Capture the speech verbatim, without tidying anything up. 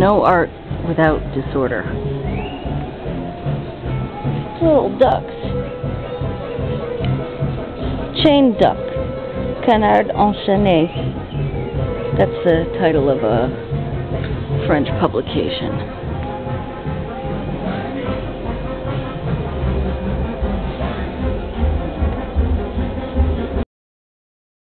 No art without disorder. Little ducks. Chain duck. Canard enchaîné. That's the title of a French publication.